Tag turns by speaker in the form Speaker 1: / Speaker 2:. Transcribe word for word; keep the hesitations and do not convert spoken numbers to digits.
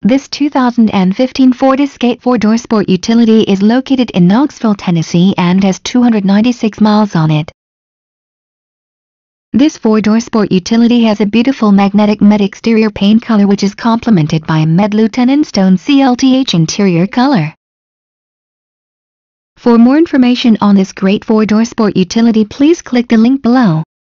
Speaker 1: This two thousand fifteen Ford Escape four-door sport utility is located in Knoxville, Tennessee and has two hundred ninety-six miles on it. This four-door sport utility has a beautiful magnetic matte exterior paint color which is complemented by a matte Lieutenant Stone Clth interior color. For more information on this great four-door sport utility, please click the link below.